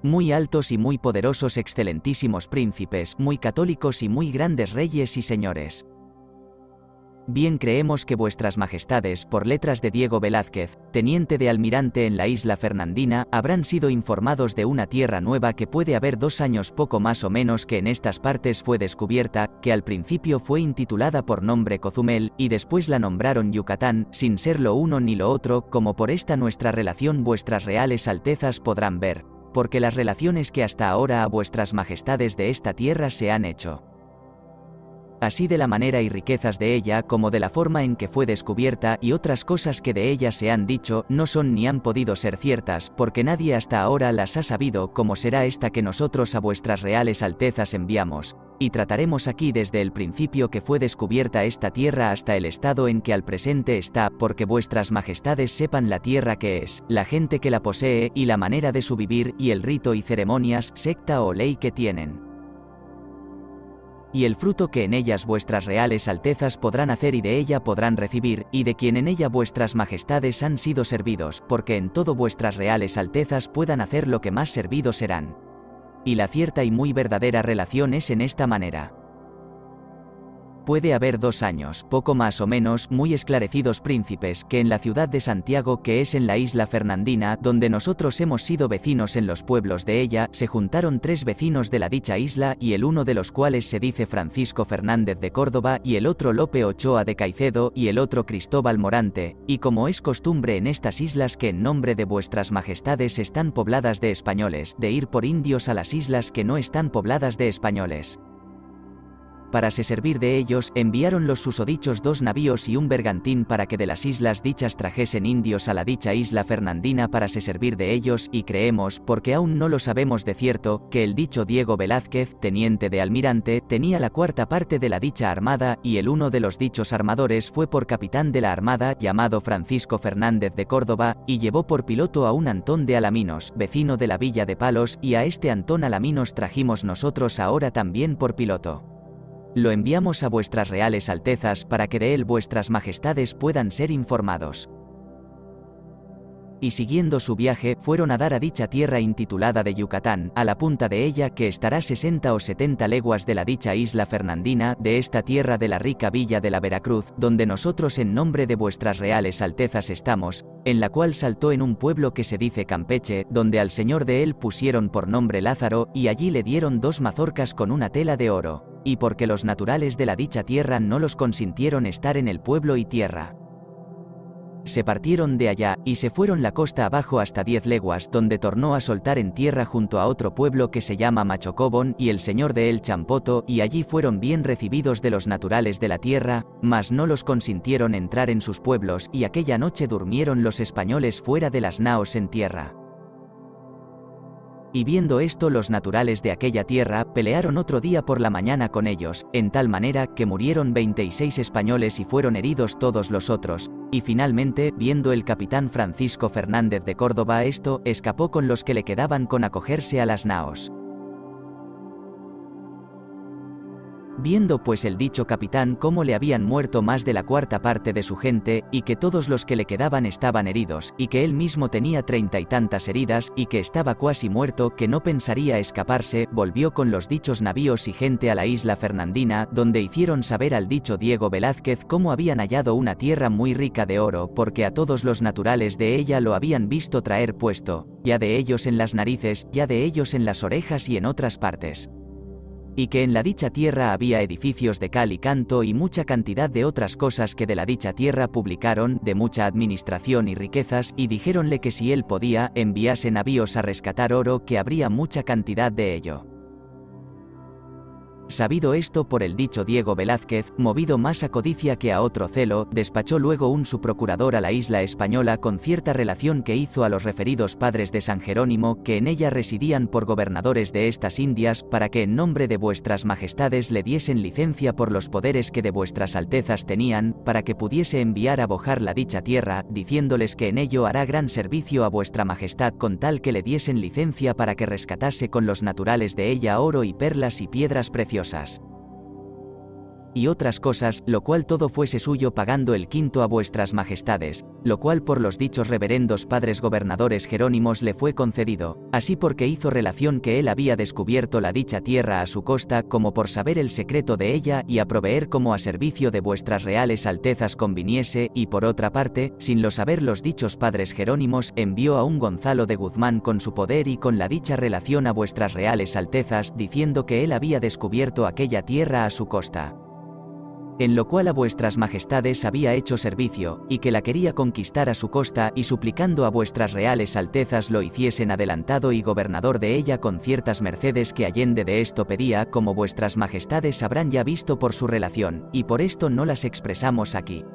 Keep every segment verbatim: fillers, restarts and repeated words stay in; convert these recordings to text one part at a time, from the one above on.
muy altos y muy poderosos excelentísimos príncipes, muy católicos y muy grandes reyes y señores. Bien creemos que vuestras majestades, por letras de Diego Velázquez, teniente de almirante en la isla Fernandina, habrán sido informados de una tierra nueva que puede haber dos años poco más o menos que en estas partes fue descubierta, que al principio fue intitulada por nombre Cozumel, y después la nombraron Yucatán, sin ser lo uno ni lo otro, como por esta nuestra relación vuestras reales altezas podrán ver, porque las relaciones que hasta ahora a vuestras majestades de esta tierra se han hecho, así de la manera y riquezas de ella como de la forma en que fue descubierta y otras cosas que de ella se han dicho, no son ni han podido ser ciertas, porque nadie hasta ahora las ha sabido, como será esta que nosotros a vuestras reales altezas enviamos, y trataremos aquí desde el principio que fue descubierta esta tierra hasta el estado en que al presente está, porque vuestras majestades sepan la tierra que es, la gente que la posee y la manera de su vivir y el rito y ceremonias, secta o ley que tienen, y el fruto que en ellas vuestras reales altezas podrán hacer y de ella podrán recibir, y de quien en ella vuestras majestades han sido servidos, porque en todo vuestras reales altezas puedan hacer lo que más servidos serán. Y la cierta y muy verdadera relación es en esta manera. Puede haber dos años, poco más o menos, muy esclarecidos príncipes, que en la ciudad de Santiago, que es en la isla Fernandina, donde nosotros hemos sido vecinos en los pueblos de ella, se juntaron tres vecinos de la dicha isla, y el uno de los cuales se dice Francisco Fernández de Córdoba, y el otro Lope Ochoa de Caicedo, y el otro Cristóbal Morante, y como es costumbre en estas islas que en nombre de vuestras majestades están pobladas de españoles, de ir por indios a las islas que no están pobladas de españoles. Para se servir de ellos, enviaron los susodichos dos navíos y un bergantín para que de las islas dichas trajesen indios a la dicha isla Fernandina para se servir de ellos, y creemos, porque aún no lo sabemos de cierto, que el dicho Diego Velázquez, teniente de almirante, tenía la cuarta parte de la dicha armada, y el uno de los dichos armadores fue por capitán de la armada, llamado Francisco Fernández de Córdoba, y llevó por piloto a un Antón de Alaminos, vecino de la villa de Palos, y a este Antón Alaminos trajimos nosotros ahora también por piloto. Lo enviamos a vuestras reales altezas para que de él vuestras majestades puedan ser informados. Y siguiendo su viaje, fueron a dar a dicha tierra intitulada de Yucatán, a la punta de ella que estará sesenta o setenta leguas de la dicha isla Fernandina, de esta tierra de la rica villa de la Veracruz, donde nosotros en nombre de vuestras reales altezas estamos, en la cual saltó en un pueblo que se dice Campeche, donde al señor de él pusieron por nombre Lázaro, y allí le dieron dos mazorcas con una tela de oro, y porque los naturales de la dicha tierra no los consintieron estar en el pueblo y tierra, se partieron de allá, y se fueron la costa abajo hasta diez leguas, donde tornó a soltar en tierra junto a otro pueblo que se llama Machocobón, y el señor de él Champoto, y allí fueron bien recibidos de los naturales de la tierra, mas no los consintieron entrar en sus pueblos, y aquella noche durmieron los españoles fuera de las naos en tierra. Y viendo esto los naturales de aquella tierra, pelearon otro día por la mañana con ellos, en tal manera, que murieron veinte y seis españoles y fueron heridos todos los otros, y finalmente, viendo el capitán Francisco Fernández de Córdoba esto, escapó con los que le quedaban con acogerse a las naos. Viendo pues el dicho capitán cómo le habían muerto más de la cuarta parte de su gente, y que todos los que le quedaban estaban heridos, y que él mismo tenía treinta y tantas heridas, y que estaba cuasi muerto, que no pensaría escaparse, volvió con los dichos navíos y gente a la isla Fernandina, donde hicieron saber al dicho Diego Velázquez cómo habían hallado una tierra muy rica de oro, porque a todos los naturales de ella lo habían visto traer puesto, ya de ellos en las narices, ya de ellos en las orejas y en otras partes. Y que en la dicha tierra había edificios de cal y canto y mucha cantidad de otras cosas que de la dicha tierra publicaron, de mucha administración y riquezas, y dijéronle que si él podía, enviase navíos a rescatar oro, que habría mucha cantidad de ello. Sabido esto por el dicho Diego Velázquez, movido más a codicia que a otro celo, despachó luego un su procurador a la isla española con cierta relación que hizo a los referidos padres de San Jerónimo, que en ella residían por gobernadores de estas Indias, para que en nombre de vuestras majestades le diesen licencia por los poderes que de vuestras altezas tenían, para que pudiese enviar a bojar la dicha tierra, diciéndoles que en ello hará gran servicio a vuestra majestad con tal que le diesen licencia para que rescatase con los naturales de ella oro y perlas y piedras preciosas. y otras cosas, lo cual todo fuese suyo pagando el quinto a vuestras majestades, lo cual por los dichos reverendos padres gobernadores jerónimos le fue concedido, así porque hizo relación que él había descubierto la dicha tierra a su costa como por saber el secreto de ella y a proveer como a servicio de vuestras reales altezas conviniese, y por otra parte, sin lo saber los dichos padres jerónimos, envió a un Gonzalo de Guzmán con su poder y con la dicha relación a vuestras reales altezas, diciendo que él había descubierto aquella tierra a su costa. En lo cual a vuestras majestades había hecho servicio, y que la quería conquistar a su costa, y suplicando a vuestras reales altezas lo hiciesen adelantado y gobernador de ella con ciertas mercedes que allende de esto pedía, como vuestras majestades habrán ya visto por su relación, y por esto no las expresamos aquí.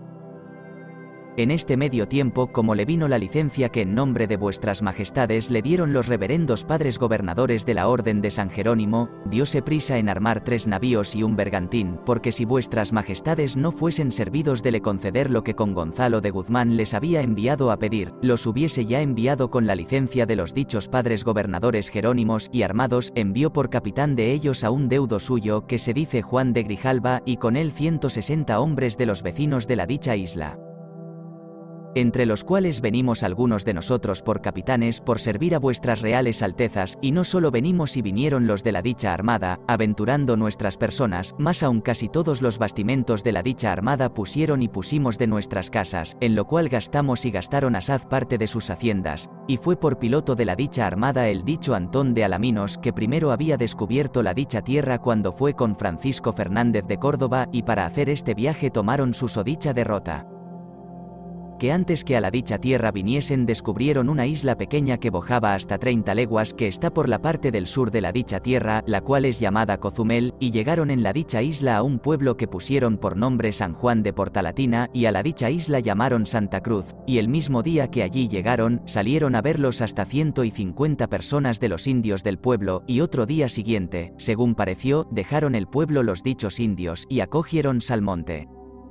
En este medio tiempo, como le vino la licencia que en nombre de vuestras majestades le dieron los reverendos padres gobernadores de la Orden de San Jerónimo, diose prisa en armar tres navíos y un bergantín, porque si vuestras majestades no fuesen servidos de le conceder lo que con Gonzalo de Guzmán les había enviado a pedir, los hubiese ya enviado con la licencia de los dichos padres gobernadores jerónimos, y armados, envió por capitán de ellos a un deudo suyo, que se dice Juan de Grijalba, y con él ciento sesenta hombres de los vecinos de la dicha isla, entre los cuales venimos algunos de nosotros por capitanes por servir a vuestras reales altezas, y no solo venimos y vinieron los de la dicha armada, aventurando nuestras personas, más aún casi todos los bastimentos de la dicha armada pusieron y pusimos de nuestras casas, en lo cual gastamos y gastaron asaz parte de sus haciendas, y fue por piloto de la dicha armada el dicho Antón de Alaminos, que primero había descubierto la dicha tierra cuando fue con Francisco Fernández de Córdoba, y para hacer este viaje tomaron susodicha derrota. Que antes que a la dicha tierra viniesen descubrieron una isla pequeña que bojaba hasta treinta leguas que está por la parte del sur de la dicha tierra, la cual es llamada Cozumel, y llegaron en la dicha isla a un pueblo que pusieron por nombre San Juan de Portalatina, y a la dicha isla llamaron Santa Cruz, y el mismo día que allí llegaron, salieron a verlos hasta ciento y cincuenta personas de los indios del pueblo, y otro día siguiente, según pareció, dejaron el pueblo los dichos indios, y acogieron Salmonte.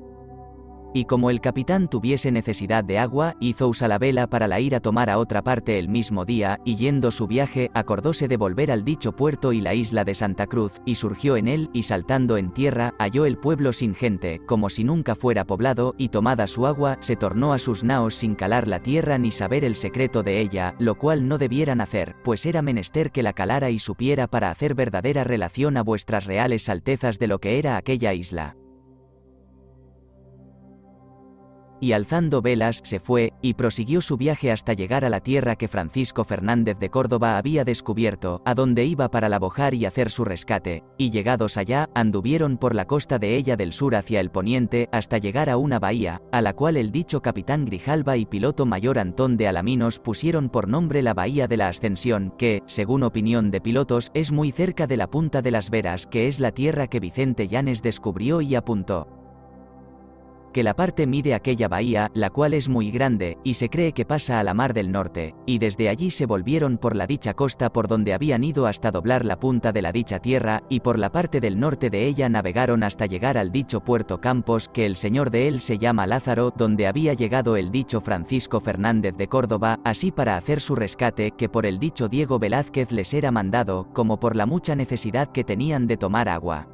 Y como el capitán tuviese necesidad de agua, hizo usa la vela para la ir a tomar a otra parte el mismo día, y yendo su viaje, acordóse de volver al dicho puerto y la isla de Santa Cruz, y surgió en él, y saltando en tierra, halló el pueblo sin gente, como si nunca fuera poblado, y tomada su agua, se tornó a sus naos sin calar la tierra ni saber el secreto de ella, lo cual no debieran hacer, pues era menester que la calara y supiera para hacer verdadera relación a vuestras reales altezas de lo que era aquella isla. Y alzando velas, se fue, y prosiguió su viaje hasta llegar a la tierra que Francisco Fernández de Córdoba había descubierto, a donde iba para la bojar y hacer su rescate, y llegados allá, anduvieron por la costa de ella del sur hacia el poniente, hasta llegar a una bahía, a la cual el dicho capitán Grijalba y piloto mayor Antón de Alaminos pusieron por nombre la Bahía de la Ascensión, que, según opinión de pilotos, es muy cerca de la Punta de las Veras, que es la tierra que Vicente Llanes descubrió y apuntó. Que la parte mide aquella bahía, la cual es muy grande, y se cree que pasa a la mar del norte, y desde allí se volvieron por la dicha costa por donde habían ido hasta doblar la punta de la dicha tierra, y por la parte del norte de ella navegaron hasta llegar al dicho Puerto Campos, que el señor de él se llama Lázaro, donde había llegado el dicho Francisco Fernández de Córdoba, así para hacer su rescate, que por el dicho Diego Velázquez les era mandado, como por la mucha necesidad que tenían de tomar agua.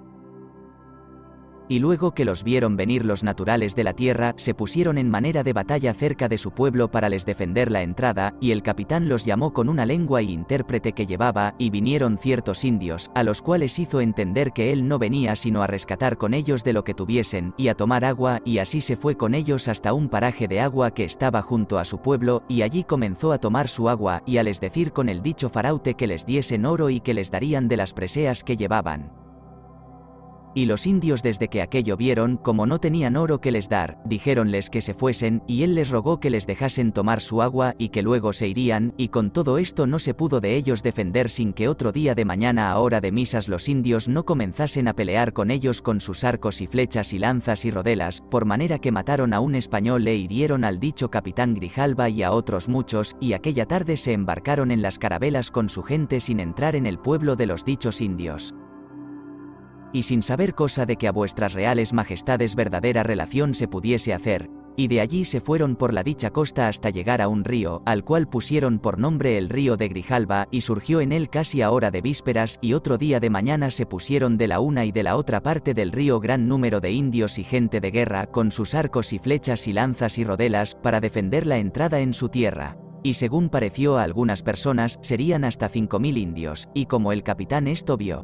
Y luego que los vieron venir los naturales de la tierra, se pusieron en manera de batalla cerca de su pueblo para les defender la entrada, y el capitán los llamó con una lengua y intérprete que llevaba, y vinieron ciertos indios, a los cuales hizo entender que él no venía sino a rescatar con ellos de lo que tuviesen, y a tomar agua, y así se fue con ellos hasta un paraje de agua que estaba junto a su pueblo, y allí comenzó a tomar su agua, y a les decir con el dicho faraute que les diesen oro y que les darían de las preseas que llevaban. Y los indios desde que aquello vieron, como no tenían oro que les dar, dijéronles que se fuesen, y él les rogó que les dejasen tomar su agua, y que luego se irían, y con todo esto no se pudo de ellos defender sin que otro día de mañana a hora de misas los indios no comenzasen a pelear con ellos con sus arcos y flechas y lanzas y rodelas, por manera que mataron a un español e hirieron al dicho capitán Grijalba y a otros muchos, y aquella tarde se embarcaron en las carabelas con su gente sin entrar en el pueblo de los dichos indios. Y sin saber cosa de que a vuestras reales majestades verdadera relación se pudiese hacer, Y de allí se fueron por la dicha costa hasta llegar a un río, al cual pusieron por nombre el río de Grijalba, y surgió en él casi a hora de vísperas, y otro día de mañana se pusieron de la una y de la otra parte del río gran número de indios y gente de guerra, con sus arcos y flechas y lanzas y rodelas, para defender la entrada en su tierra. Y según pareció a algunas personas, serían hasta cinco mil indios, y como el capitán esto vio,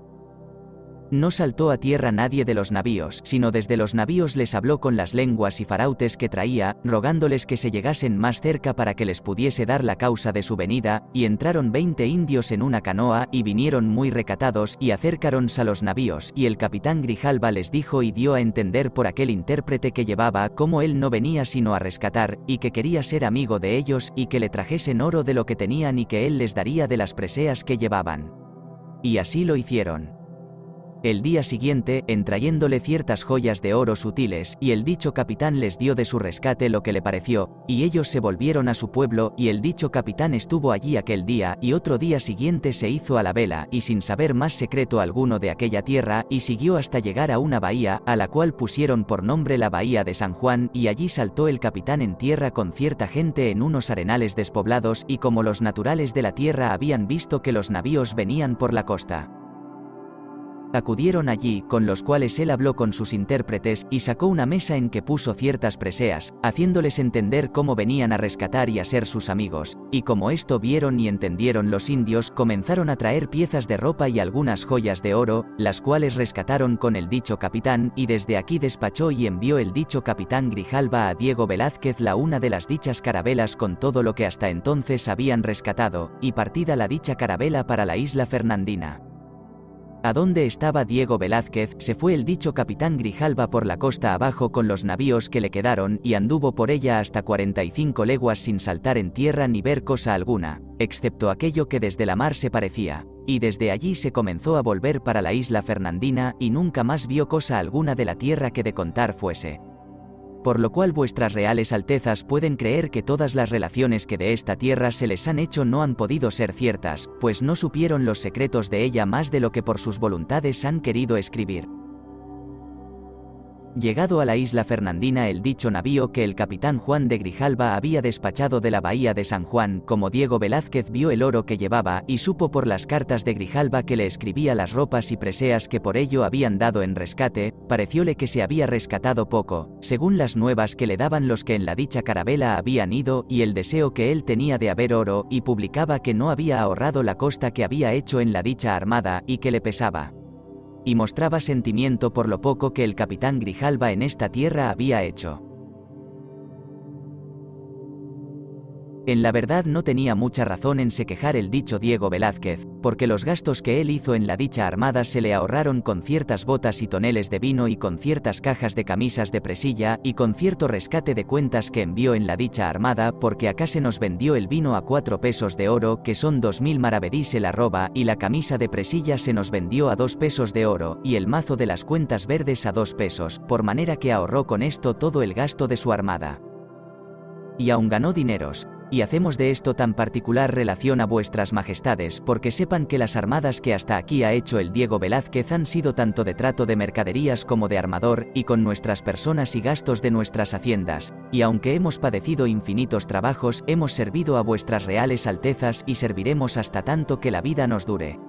no saltó a tierra nadie de los navíos, sino desde los navíos les habló con las lenguas y farautes que traía, rogándoles que se llegasen más cerca para que les pudiese dar la causa de su venida, y entraron veinte indios en una canoa, y vinieron muy recatados, y acercaronse a los navíos, y el capitán Grijalba les dijo y dio a entender por aquel intérprete que llevaba, cómo él no venía sino a rescatar, y que quería ser amigo de ellos, y que le trajesen oro de lo que tenían y que él les daría de las preseas que llevaban. Y así lo hicieron. El día siguiente, en trayéndole ciertas joyas de oro sutiles, y el dicho capitán les dio de su rescate lo que le pareció, y ellos se volvieron a su pueblo, y el dicho capitán estuvo allí aquel día, y otro día siguiente se hizo a la vela, y sin saber más secreto alguno de aquella tierra, y siguió hasta llegar a una bahía, a la cual pusieron por nombre la bahía de San Juan, y allí saltó el capitán en tierra con cierta gente en unos arenales despoblados, y como los naturales de la tierra habían visto que los navíos venían por la costa, acudieron allí, con los cuales él habló con sus intérpretes, y sacó una mesa en que puso ciertas preseas, haciéndoles entender cómo venían a rescatar y a ser sus amigos, y como esto vieron y entendieron los indios, comenzaron a traer piezas de ropa y algunas joyas de oro, las cuales rescataron con el dicho capitán, y desde aquí despachó y envió el dicho capitán Grijalba a Diego Velázquez la una de las dichas carabelas con todo lo que hasta entonces habían rescatado, y partida la dicha carabela para la isla Fernandina. A donde estaba Diego Velázquez, se fue el dicho capitán Grijalba por la costa abajo con los navíos que le quedaron, y anduvo por ella hasta cuarenta y cinco leguas sin saltar en tierra ni ver cosa alguna, excepto aquello que desde la mar se parecía, y desde allí se comenzó a volver para la isla Fernandina, y nunca más vio cosa alguna de la tierra que de contar fuese. Por lo cual vuestras reales altezas pueden creer que todas las relaciones que de esta tierra se les han hecho no han podido ser ciertas, pues no supieron los secretos de ella más de lo que por sus voluntades han querido escribir. Llegado a la isla Fernandina el dicho navío que el capitán Juan de Grijalba había despachado de la bahía de San Juan, como Diego Velázquez vio el oro que llevaba, y supo por las cartas de Grijalba que le escribía las ropas y preseas que por ello habían dado en rescate, parecióle que se había rescatado poco, según las nuevas que le daban los que en la dicha carabela habían ido, y el deseo que él tenía de haber oro, y publicaba que no había ahorrado la costa que había hecho en la dicha armada, y que le pesaba. Y mostraba sentimiento por lo poco que el capitán Grijalba en esta tierra había hecho. En la verdad no tenía mucha razón en se quejar el dicho Diego Velázquez, porque los gastos que él hizo en la dicha armada se le ahorraron con ciertas botas y toneles de vino y con ciertas cajas de camisas de presilla, y con cierto rescate de cuentas que envió en la dicha armada, porque acá se nos vendió el vino a cuatro pesos de oro, que son dos mil maravedís el arroba, y la camisa de presilla se nos vendió a dos pesos de oro, y el mazo de las cuentas verdes a dos pesos, por manera que ahorró con esto todo el gasto de su armada. Y aún ganó dineros. Y hacemos de esto tan particular relación a vuestras majestades, porque sepan que las armadas que hasta aquí ha hecho el Diego Velázquez han sido tanto de trato de mercaderías como de armador, y con nuestras personas y gastos de nuestras haciendas, y aunque hemos padecido infinitos trabajos, hemos servido a vuestras reales altezas y serviremos hasta tanto que la vida nos dure.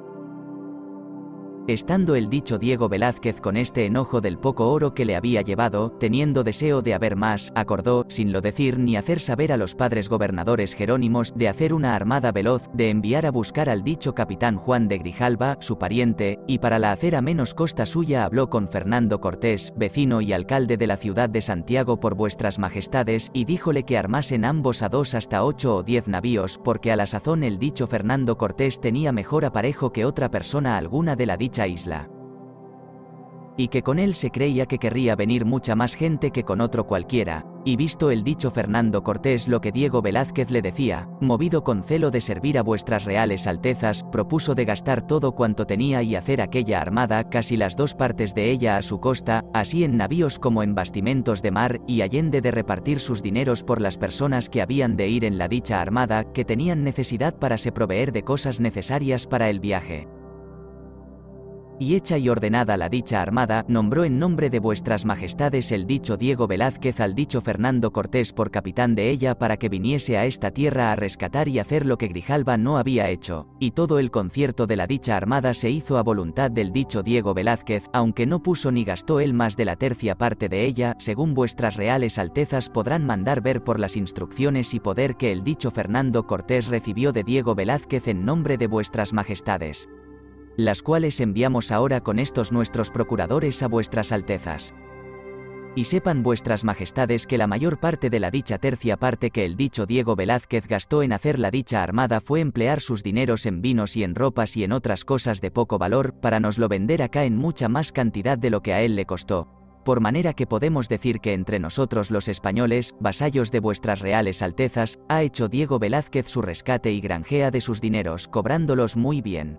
Estando el dicho Diego Velázquez con este enojo del poco oro que le había llevado, teniendo deseo de haber más, acordó, sin lo decir ni hacer saber a los padres gobernadores jerónimos, de hacer una armada veloz, de enviar a buscar al dicho capitán Juan de Grijalba, su pariente, y para la hacer a menos costa suya habló con Fernando Cortés, vecino y alcalde de la ciudad de Santiago por vuestras majestades, y díjole que armasen ambos a dos hasta ocho o diez navíos, porque a la sazón el dicho Fernando Cortés tenía mejor aparejo que otra persona alguna de la dicha isla, y que con él se creía que querría venir mucha más gente que con otro cualquiera, y visto el dicho Fernando Cortés lo que Diego Velázquez le decía, movido con celo de servir a vuestras reales altezas, propuso de gastar todo cuanto tenía y hacer aquella armada, casi las dos partes de ella a su costa, así en navíos como en bastimentos de mar, y allende de repartir sus dineros por las personas que habían de ir en la dicha armada, que tenían necesidad para se proveer de cosas necesarias para el viaje. Y hecha y ordenada la dicha armada, nombró en nombre de vuestras majestades el dicho Diego Velázquez al dicho Fernando Cortés por capitán de ella para que viniese a esta tierra a rescatar y hacer lo que Grijalva no había hecho, y todo el concierto de la dicha armada se hizo a voluntad del dicho Diego Velázquez, aunque no puso ni gastó él más de la tercia parte de ella, según vuestras reales altezas podrán mandar ver por las instrucciones y poder que el dicho Fernando Cortés recibió de Diego Velázquez en nombre de vuestras majestades, las cuales enviamos ahora con estos nuestros procuradores a vuestras altezas. Y sepan vuestras majestades que la mayor parte de la dicha tercia parte que el dicho Diego Velázquez gastó en hacer la dicha armada fue emplear sus dineros en vinos y en ropas y en otras cosas de poco valor, para noslo vender acá en mucha más cantidad de lo que a él le costó. Por manera que podemos decir que entre nosotros los españoles, vasallos de vuestras reales altezas, ha hecho Diego Velázquez su rescate y granjea de sus dineros, cobrándolos muy bien.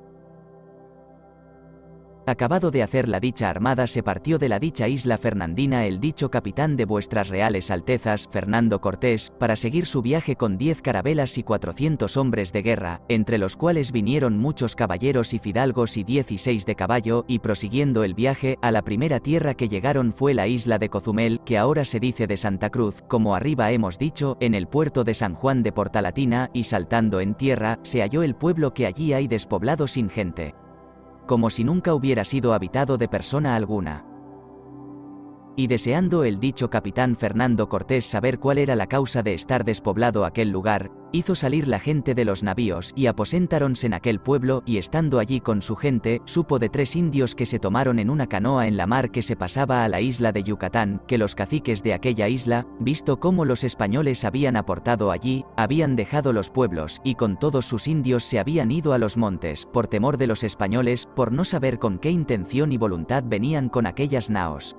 Acabado de hacer la dicha armada se partió de la dicha isla fernandina el dicho capitán de vuestras reales altezas, Fernando Cortés, para seguir su viaje con diez carabelas y cuatrocientos hombres de guerra, entre los cuales vinieron muchos caballeros y fidalgos y diez y seis de caballo, y prosiguiendo el viaje, a la primera tierra que llegaron fue la isla de Cozumel, que ahora se dice de Santa Cruz, como arriba hemos dicho, en el puerto de San Juan de Portalatina, y saltando en tierra, se halló el pueblo que allí hay despoblado sin gente, como si nunca hubiera sido habitado de persona alguna. Y deseando el dicho capitán Fernando Cortés saber cuál era la causa de estar despoblado aquel lugar, hizo salir la gente de los navíos y aposentáronse en aquel pueblo, y estando allí con su gente, supo de tres indios que se tomaron en una canoa en la mar que se pasaba a la isla de Yucatán, que los caciques de aquella isla, visto cómo los españoles habían aportado allí, habían dejado los pueblos, y con todos sus indios se habían ido a los montes, por temor de los españoles, por no saber con qué intención y voluntad venían con aquellas naos.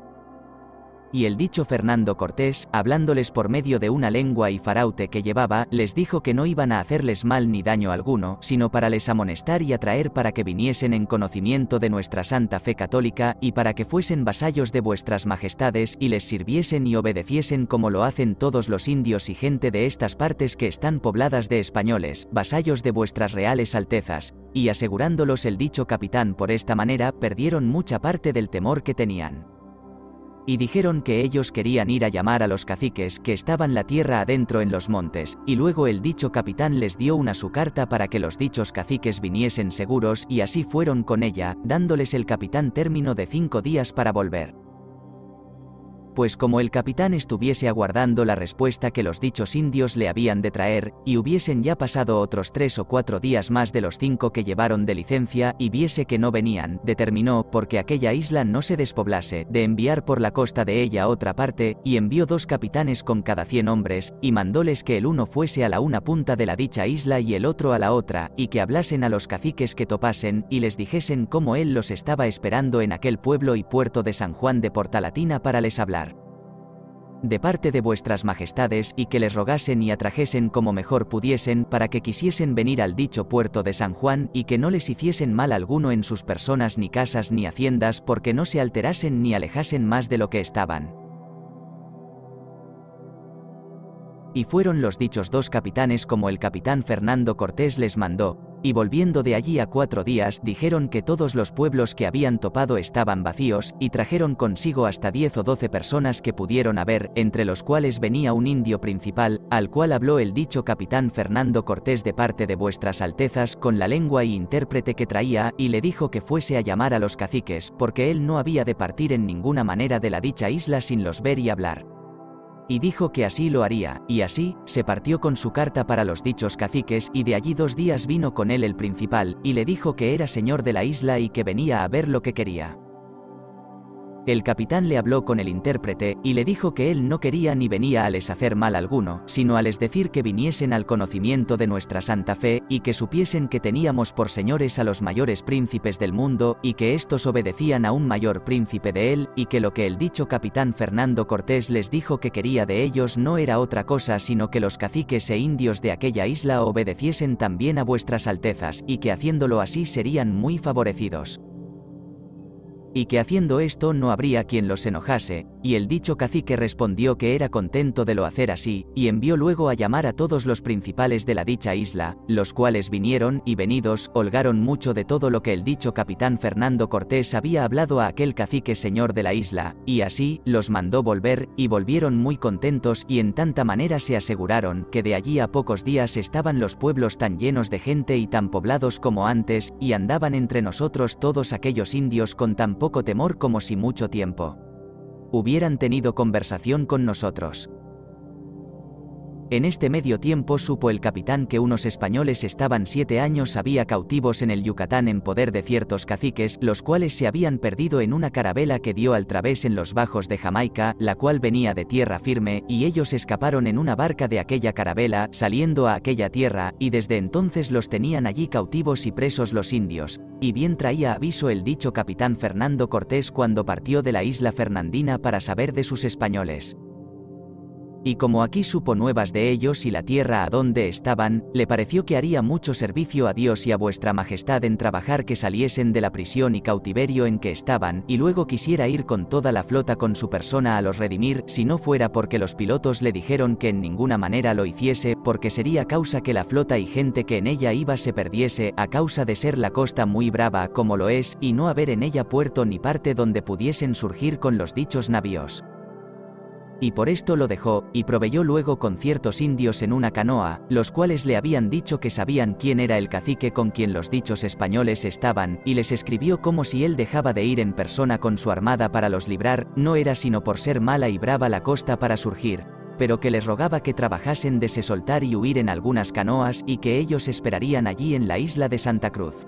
Y el dicho Fernando Cortés, hablándoles por medio de una lengua y faraute que llevaba, les dijo que no iban a hacerles mal ni daño alguno, sino para les amonestar y atraer para que viniesen en conocimiento de nuestra santa fe católica, y para que fuesen vasallos de vuestras majestades, y les sirviesen y obedeciesen como lo hacen todos los indios y gente de estas partes que están pobladas de españoles, vasallos de vuestras reales altezas. Y asegurándolos el dicho capitán por esta manera, perdieron mucha parte del temor que tenían. Y dijeron que ellos querían ir a llamar a los caciques que estaban la tierra adentro en los montes, y luego el dicho capitán les dio una su carta para que los dichos caciques viniesen seguros, y así fueron con ella, dándoles el capitán término de cinco días para volver. Pues como el capitán estuviese aguardando la respuesta que los dichos indios le habían de traer, y hubiesen ya pasado otros tres o cuatro días más de los cinco que llevaron de licencia, y viese que no venían, determinó, porque aquella isla no se despoblase, de enviar por la costa de ella a otra parte, y envió dos capitanes con cada cien hombres, y mandóles que el uno fuese a la una punta de la dicha isla y el otro a la otra, y que hablasen a los caciques que topasen, y les dijesen cómo él los estaba esperando en aquel pueblo y puerto de San Juan de Portalatina para les hablar de parte de vuestras majestades, y que les rogasen y atrajesen como mejor pudiesen, para que quisiesen venir al dicho puerto de San Juan, y que no les hiciesen mal alguno en sus personas ni casas ni haciendas, porque no se alterasen ni alejasen más de lo que estaban. Y fueron los dichos dos capitanes como el capitán Fernando Cortés les mandó, y volviendo de allí a cuatro días dijeron que todos los pueblos que habían topado estaban vacíos, y trajeron consigo hasta diez o doce personas que pudieron haber, entre los cuales venía un indio principal, al cual habló el dicho capitán Fernando Cortés de parte de vuestras altezas con la lengua y intérprete que traía, y le dijo que fuese a llamar a los caciques, porque él no había de partir en ninguna manera de la dicha isla sin los ver y hablar. Y dijo que así lo haría, y así, se partió con su carta para los dichos caciques, y de allí dos días vino con él el principal, y le dijo que era señor de la isla y que venía a ver lo que quería. El capitán le habló con el intérprete, y le dijo que él no quería ni venía a les hacer mal alguno, sino a les decir que viniesen al conocimiento de nuestra santa fe, y que supiesen que teníamos por señores a los mayores príncipes del mundo, y que éstos obedecían a un mayor príncipe de él, y que lo que el dicho capitán Fernando Cortés les dijo que quería de ellos no era otra cosa sino que los caciques e indios de aquella isla obedeciesen también a vuestras altezas, y que haciéndolo así serían muy favorecidos. y que haciendo esto no habría quien los enojase, y el dicho cacique respondió que era contento de lo hacer así, y envió luego a llamar a todos los principales de la dicha isla, los cuales vinieron, y venidos, holgaron mucho de todo lo que el dicho capitán Fernando Cortés había hablado a aquel cacique señor de la isla, y así, los mandó volver, y volvieron muy contentos, y en tanta manera se aseguraron, que de allí a pocos días estaban los pueblos tan llenos de gente y tan poblados como antes, y andaban entre nosotros todos aquellos indios con tan poco temor como si mucho tiempo hubieran tenido conversación con nosotros. En este medio tiempo supo el capitán que unos españoles estaban siete años había cautivos en el Yucatán en poder de ciertos caciques, los cuales se habían perdido en una carabela que dio al través en los bajos de Jamaica, la cual venía de tierra firme, y ellos escaparon en una barca de aquella carabela, saliendo a aquella tierra, y desde entonces los tenían allí cautivos y presos los indios, y bien traía aviso el dicho capitán Fernando Cortés cuando partió de la isla Fernandina para saber de sus españoles. Y como aquí supo nuevas de ellos y la tierra a donde estaban, le pareció que haría mucho servicio a Dios y a vuestra majestad en trabajar que saliesen de la prisión y cautiverio en que estaban, y luego quisiera ir con toda la flota con su persona a los redimir, si no fuera porque los pilotos le dijeron que en ninguna manera lo hiciese, porque sería causa que la flota y gente que en ella iba se perdiese, a causa de ser la costa muy brava como lo es, y no haber en ella puerto ni parte donde pudiesen surgir con los dichos navíos. Y por esto lo dejó, y proveyó luego con ciertos indios en una canoa, los cuales le habían dicho que sabían quién era el cacique con quien los dichos españoles estaban, y les escribió como si él dejaba de ir en persona con su armada para los librar, no era sino por ser mala y brava la costa para surgir, pero que les rogaba que trabajasen de se soltar y huir en algunas canoas, y que ellos esperarían allí en la isla de Santa Cruz.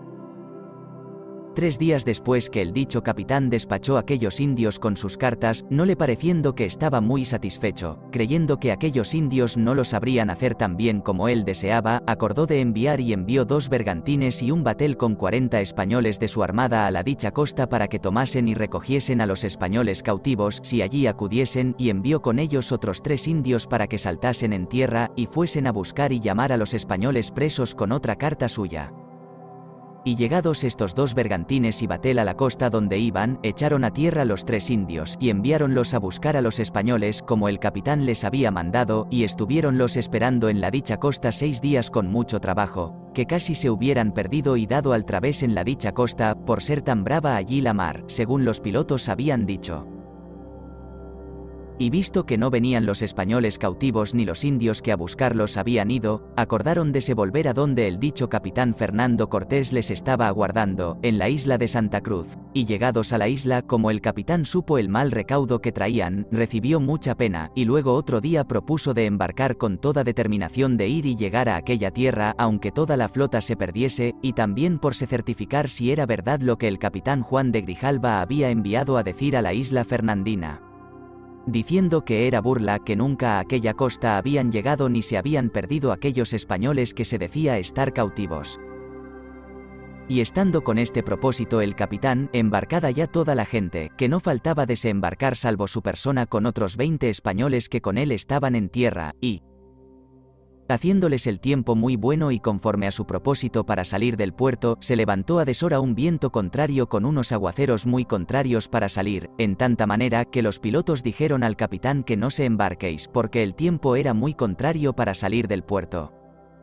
Tres días después que el dicho capitán despachó a aquellos indios con sus cartas, no le pareciendo que estaba muy satisfecho, creyendo que aquellos indios no lo sabrían hacer tan bien como él deseaba, acordó de enviar y envió dos bergantines y un batel con cuarenta españoles de su armada a la dicha costa para que tomasen y recogiesen a los españoles cautivos si allí acudiesen, y envió con ellos otros tres indios para que saltasen en tierra, y fuesen a buscar y llamar a los españoles presos con otra carta suya. Y llegados estos dos bergantines y batel a la costa donde iban, echaron a tierra los tres indios, y enviáronlos a buscar a los españoles como el capitán les había mandado, y estuviéronlos esperando en la dicha costa seis días con mucho trabajo, que casi se hubieran perdido y dado al través en la dicha costa, por ser tan brava allí la mar, según los pilotos habían dicho. Y visto que no venían los españoles cautivos ni los indios que a buscarlos habían ido, acordaron de se volver a donde el dicho capitán Fernando Cortés les estaba aguardando, en la isla de Santa Cruz, y llegados a la isla, como el capitán supo el mal recaudo que traían, recibió mucha pena, y luego otro día propuso de embarcar con toda determinación de ir y llegar a aquella tierra, aunque toda la flota se perdiese, y también por se certificar si era verdad lo que el capitán Juan de Grijalva había enviado a decir a la isla Fernandina, diciendo que era burla que nunca a aquella costa habían llegado ni se habían perdido aquellos españoles que se decía estar cautivos. Y estando con este propósito el capitán, embarcada ya toda la gente, que no faltaba desembarcar salvo su persona con otros veinte españoles que con él estaban en tierra, y haciéndoles el tiempo muy bueno y conforme a su propósito para salir del puerto, se levantó a deshora un viento contrario con unos aguaceros muy contrarios para salir, en tanta manera que los pilotos dijeron al capitán que no se embarquéis porque el tiempo era muy contrario para salir del puerto.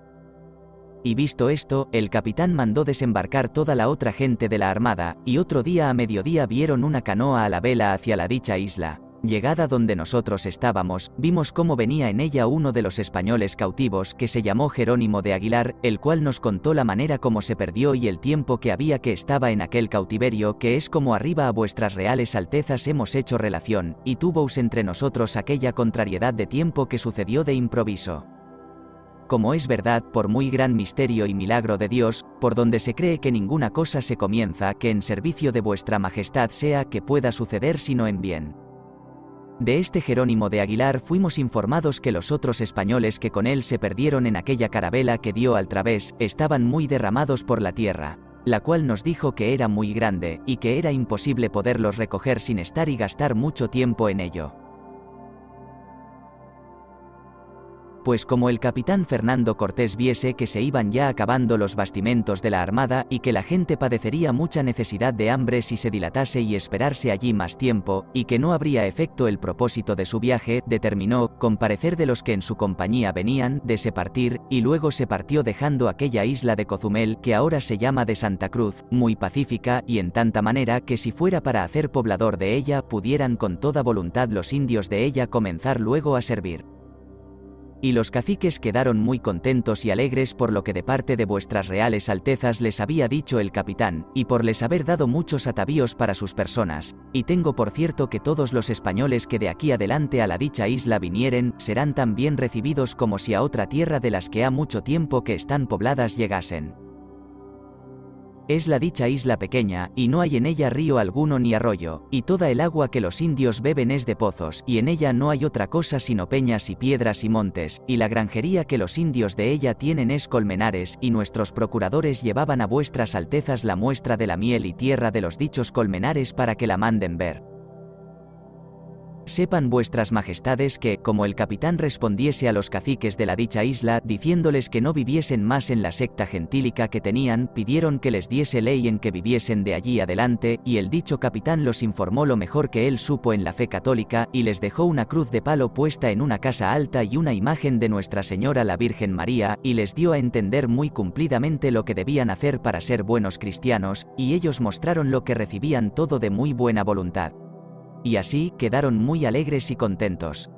Y visto esto, el capitán mandó desembarcar toda la otra gente de la armada, y otro día a mediodía vieron una canoa a la vela hacia la dicha isla. Llegada donde nosotros estábamos, vimos cómo venía en ella uno de los españoles cautivos que se llamó Jerónimo de Aguilar, el cual nos contó la manera como se perdió y el tiempo que había que estaba en aquel cautiverio, que es como arriba a vuestras reales altezas hemos hecho relación, y tuvous entre nosotros aquella contrariedad de tiempo que sucedió de improviso. Como es verdad por muy gran misterio y milagro de Dios, por donde se cree que ninguna cosa se comienza que en servicio de vuestra majestad sea que pueda suceder sino en bien. De este Jerónimo de Aguilar fuimos informados que los otros españoles que con él se perdieron en aquella carabela que dio al través, estaban muy derramados por la tierra, la cual nos dijo que era muy grande, y que era imposible poderlos recoger sin estar y gastar mucho tiempo en ello. Pues como el capitán Fernando Cortés viese que se iban ya acabando los bastimentos de la armada y que la gente padecería mucha necesidad de hambre si se dilatase y esperarse allí más tiempo, y que no habría efecto el propósito de su viaje, determinó, con parecer de los que en su compañía venían, de se partir, y luego se partió dejando aquella isla de Cozumel que ahora se llama de Santa Cruz, muy pacífica y en tanta manera que si fuera para hacer poblador de ella pudieran con toda voluntad los indios de ella comenzar luego a servir. Y los caciques quedaron muy contentos y alegres por lo que de parte de vuestras reales altezas les había dicho el capitán, y por les haber dado muchos atavíos para sus personas, y tengo por cierto que todos los españoles que de aquí adelante a la dicha isla vinieren, serán tan bien recibidos como si a otra tierra de las que ha mucho tiempo que están pobladas llegasen. Es la dicha isla pequeña, y no hay en ella río alguno ni arroyo, y toda el agua que los indios beben es de pozos, y en ella no hay otra cosa sino peñas y piedras y montes, y la granjería que los indios de ella tienen es colmenares, y nuestros procuradores llevaban a vuestras altezas la muestra de la miel y tierra de los dichos colmenares para que la manden ver. Sepan vuestras majestades que, como el capitán respondiese a los caciques de la dicha isla, diciéndoles que no viviesen más en la secta gentílica que tenían, pidieron que les diese ley en que viviesen de allí adelante, y el dicho capitán los informó lo mejor que él supo en la fe católica, y les dejó una cruz de palo puesta en una casa alta y una imagen de Nuestra Señora la Virgen María, y les dio a entender muy cumplidamente lo que debían hacer para ser buenos cristianos, y ellos mostraron lo que recibían todo de muy buena voluntad. Y así quedaron muy alegres y contentos.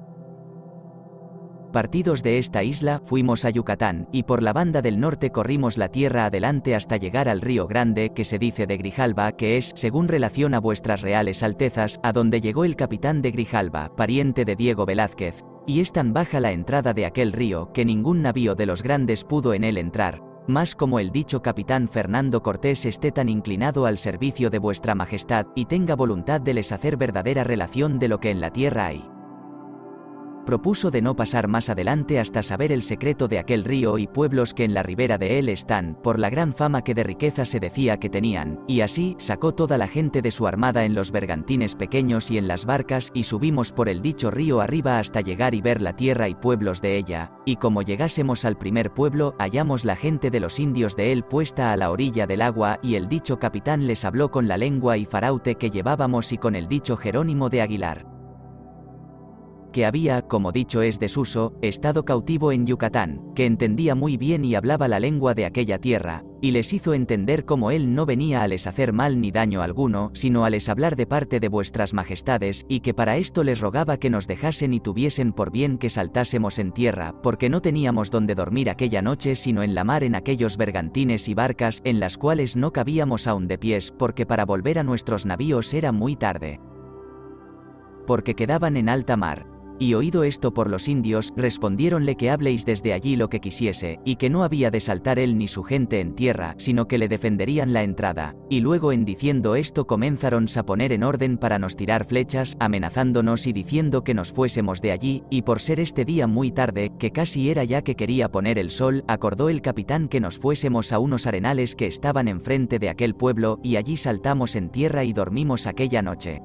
Partidos de esta isla, fuimos a Yucatán, y por la banda del norte corrimos la tierra adelante hasta llegar al río Grande, que se dice de Grijalba, que es, según relación a vuestras reales altezas, a donde llegó el capitán de Grijalba, pariente de Diego Velázquez, y es tan baja la entrada de aquel río, que ningún navío de los grandes pudo en él entrar, mas como el dicho capitán Fernando Cortés esté tan inclinado al servicio de vuestra majestad, y tenga voluntad de les hacer verdadera relación de lo que en la tierra hay. Propuso de no pasar más adelante hasta saber el secreto de aquel río y pueblos que en la ribera de él están, por la gran fama que de riqueza se decía que tenían, y así sacó toda la gente de su armada en los bergantines pequeños y en las barcas, y subimos por el dicho río arriba hasta llegar y ver la tierra y pueblos de ella, y como llegásemos al primer pueblo, hallamos la gente de los indios de él puesta a la orilla del agua, y el dicho capitán les habló con la lengua y faraute que llevábamos y con el dicho Jerónimo de Aguilar, que había, como dicho es desuso, estado cautivo en Yucatán, que entendía muy bien y hablaba la lengua de aquella tierra, y les hizo entender como él no venía a les hacer mal ni daño alguno, sino a les hablar de parte de vuestras majestades, y que para esto les rogaba que nos dejasen y tuviesen por bien que saltásemos en tierra, porque no teníamos donde dormir aquella noche sino en la mar en aquellos bergantines y barcas, en las cuales no cabíamos aún de pies, porque para volver a nuestros navíos era muy tarde, porque quedaban en alta mar. Y oído esto por los indios, respondiéronle que habléis desde allí lo que quisiese, y que no había de saltar él ni su gente en tierra, sino que le defenderían la entrada, y luego en diciendo esto comenzaron a poner en orden para nos tirar flechas, amenazándonos y diciendo que nos fuésemos de allí, y por ser este día muy tarde, que casi era ya que quería poner el sol, acordó el capitán que nos fuésemos a unos arenales que estaban enfrente de aquel pueblo, y allí saltamos en tierra y dormimos aquella noche.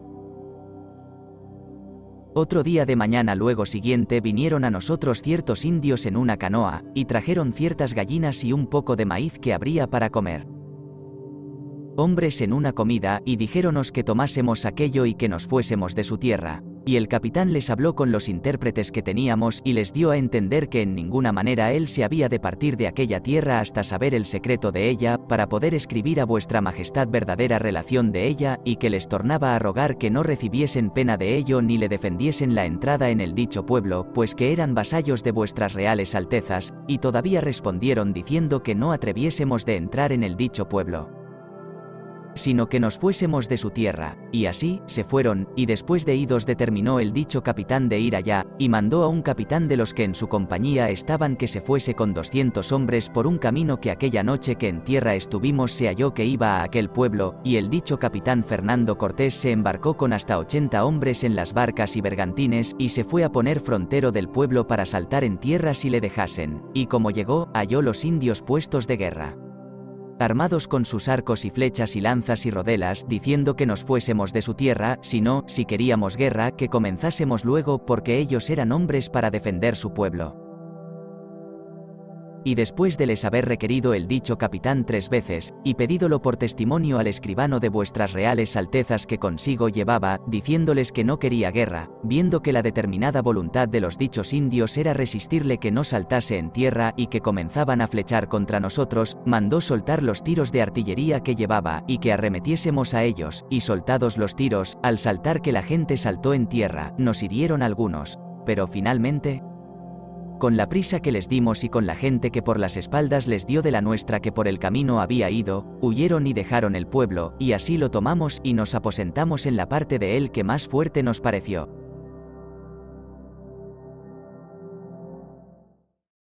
Otro día de mañana luego siguiente vinieron a nosotros ciertos indios en una canoa, y trajeron ciertas gallinas y un poco de maíz que habría para comer. Hombres en una comida, y dijéronos que tomásemos aquello y que nos fuésemos de su tierra. Y el capitán les habló con los intérpretes que teníamos y les dio a entender que en ninguna manera él se había de partir de aquella tierra hasta saber el secreto de ella, para poder escribir a vuestra majestad verdadera relación de ella, y que les tornaba a rogar que no recibiesen pena de ello ni le defendiesen la entrada en el dicho pueblo, pues que eran vasallos de vuestras reales altezas, y todavía respondieron diciendo que no atreviésemos de entrar en el dicho pueblo, sino que nos fuésemos de su tierra, y así, se fueron, y después de idos determinó el dicho capitán de ir allá, y mandó a un capitán de los que en su compañía estaban que se fuese con doscientos hombres por un camino que aquella noche que en tierra estuvimos se halló que iba a aquel pueblo, y el dicho capitán Fernando Cortés se embarcó con hasta ochenta hombres en las barcas y bergantines, y se fue a poner frontero del pueblo para saltar en tierra si le dejasen, y como llegó, halló los indios puestos de guerra, armados con sus arcos y flechas y lanzas y rodelas, diciendo que nos fuésemos de su tierra, sino, si queríamos guerra, que comenzásemos luego, porque ellos eran hombres para defender su pueblo. y después de les haber requerido el dicho capitán tres veces, y pedídolo por testimonio al escribano de vuestras reales altezas que consigo llevaba, diciéndoles que no quería guerra, viendo que la determinada voluntad de los dichos indios era resistirle que no saltase en tierra y que comenzaban a flechar contra nosotros, mandó soltar los tiros de artillería que llevaba, y que arremetiésemos a ellos, y soltados los tiros, al saltar que la gente saltó en tierra, nos hirieron algunos, pero finalmente, con la prisa que les dimos y con la gente que por las espaldas les dio de la nuestra que por el camino había ido, huyeron y dejaron el pueblo, y así lo tomamos y nos aposentamos en la parte de él que más fuerte nos pareció.